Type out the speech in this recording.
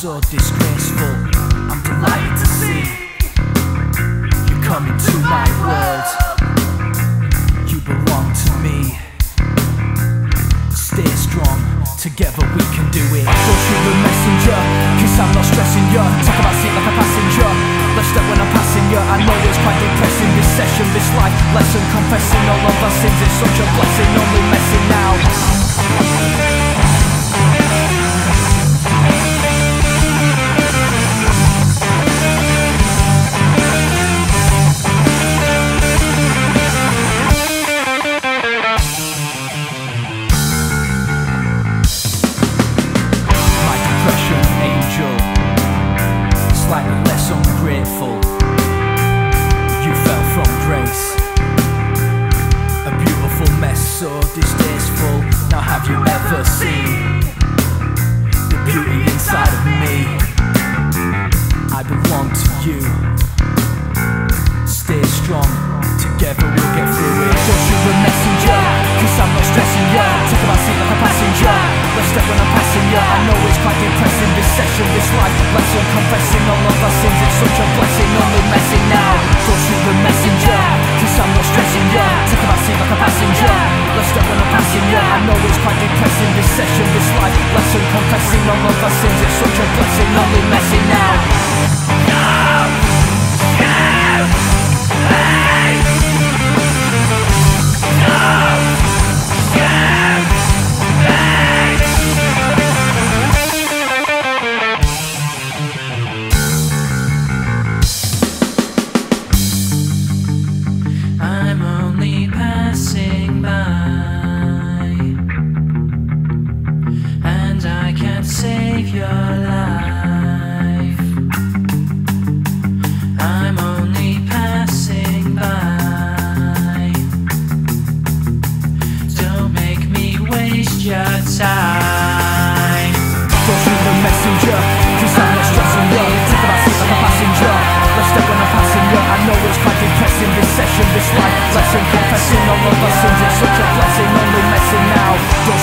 so disgraceful. I'm delighted to see you come into my world. You belong to me. Stay strong, together we can do it. Don't shoot the messenger, cause I'm not stressing ya. Talk about seat like a passenger. Let's step when I'm passing ya. I know it's quite depressing, this session, this life lesson. Confessing all of our sins, it's such a blessing. Only messing now. Slightly less ungrateful. You fell from grace. A beautiful mess, so distasteful. Now have you ever seen the beauty inside of me? I belong to you. Stay strong, together we'll get through it. Don't shoot the messenger, cause I'm not stressing ya. Talk about seat like a passenger. Let's step when I'm passing ya. I know it's quite depressing, this session, this life lesson. Confessing all of our sins, it's such a blessing. Only messing now. Don't shoot the messenger, cause I'm not stressing ya. Talk about seat like a passenger. Let's step when I'm passing ya. I know it's quite depressing, this session, this life lesson. Confessing all of our sins, it's such a blessing. Only messing now. I'm only passing by, and I can't save your life. I'm only passing by. Don't make me waste your time. Don't shoot the messenger, cause I'm not stressing ya. Talk about seat like a passenger. Let's step when I'm passing ya. I know it's quite depressing, this session, this life lesson. Confessing all of our sins, it's such a blessing. Only messing now. Don't